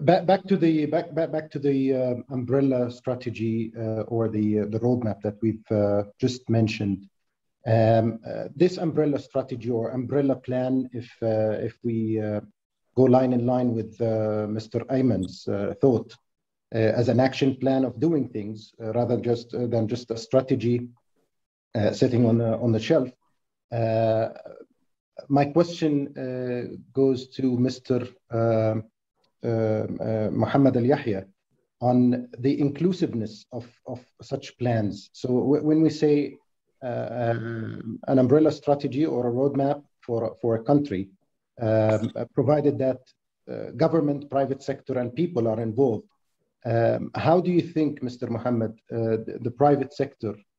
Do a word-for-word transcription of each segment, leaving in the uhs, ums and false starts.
back, back to the back back, back to the uh, umbrella strategy uh, or the uh, the roadmap that we've uh, just mentioned. Um, uh, this umbrella strategy or umbrella plan, if uh, if we uh, go line in line with uh, Mister Ayman's uh, thought, uh, as an action plan of doing things uh, rather just uh, than just a strategy uh, sitting on the on the shelf. Uh, my question uh, goes to Mister Uh, Uh, uh, Mohammed Al Yahya on the inclusiveness of, of such plans. So w when we say uh, um, an umbrella strategy or a roadmap for, for a country, um, provided that uh, government, private sector, and people are involved, um, how do you think, Mister Mohammed, uh, the, the private sector uh,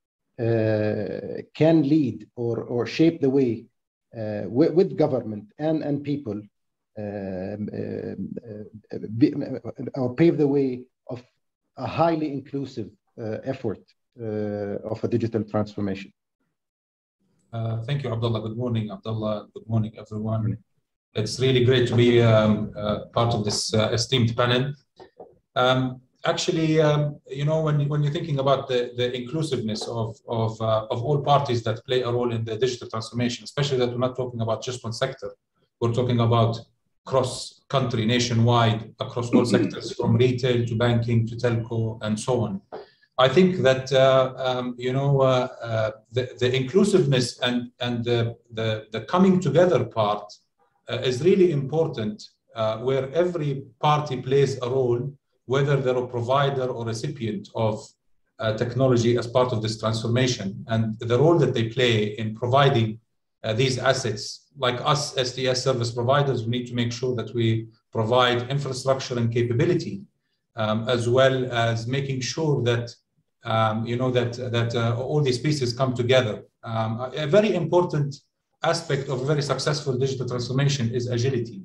can lead or, or shape the way uh, with, with government and, and people Um, uh, uh, or pave the way of a highly inclusive uh, effort uh, of a digital transformation? Uh, thank you, Abdullah. Good morning, Abdullah. Good morning, everyone. It's really great to be um, uh, part of this uh, esteemed panel. Um, actually, um, you know, when, when you're thinking about the, the inclusiveness of, of, uh, of all parties that play a role in the digital transformation, especially that we're not talking about just one sector, we're talking about cross-country, nationwide, across all sectors, from retail to banking to telco and so on. I think that uh, um, you know uh, uh, the, the inclusiveness and and the the, the coming together part uh, is really important, uh, where every party plays a role, whether they're a provider or recipient of uh, technology as part of this transformation, and the role that they play in providing uh, these assets. Like us S T S service providers, we need to make sure that we provide infrastructure and capability, um, as well as making sure that um, you know that that uh, all these pieces come together. Um, a very important aspect of a very successful digital transformation is agility.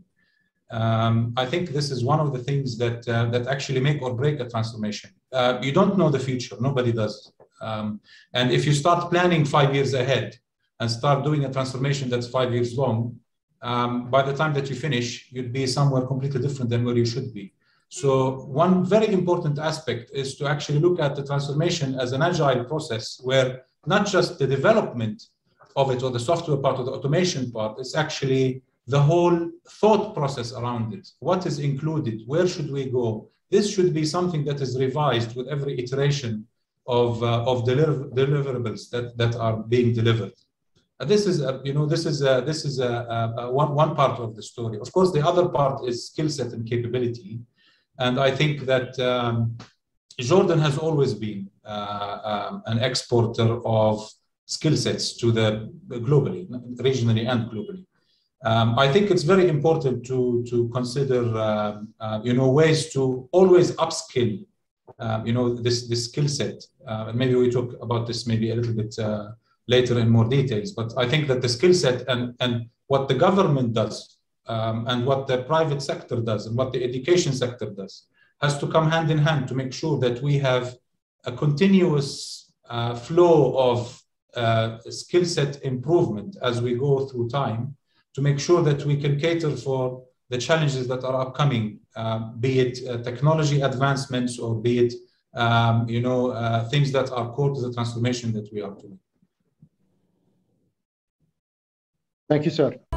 Um, I think this is one of the things that uh, that actually make or break a transformation. Uh, you don't know the future; nobody does. Um, and if you start planning five years ahead and start doing a transformation that's five years long, um, by the time that you finish, you'd be somewhere completely different than where you should be. So one very important aspect is to actually look at the transformation as an agile process, where not just the development of it or the software part or the automation part, it's actually the whole thought process around it. What is included? Where should we go? This should be something that is revised with every iteration of, uh, of deliver deliverables that, that are being delivered. This is, a, you know, this is a, this is a, a one one part of the story. Of course, the other part is skill set and capability, and I think that um, Jordan has always been uh, um, an exporter of skill sets to the globally, regionally, and globally. Um, I think it's very important to to consider, um, uh, you know, ways to always upskill, um, you know, this this skill set, uh, and maybe we talk about this maybe a little bit. Uh, later in more details, but I think that the skill set and, and what the government does um, and what the private sector does and what the education sector does has to come hand in hand to make sure that we have a continuous uh, flow of uh, skill set improvement as we go through time to make sure that we can cater for the challenges that are upcoming, uh, be it uh, technology advancements or be it um, you know, uh, things that are core to the transformation that we are doing. Thank you, sir.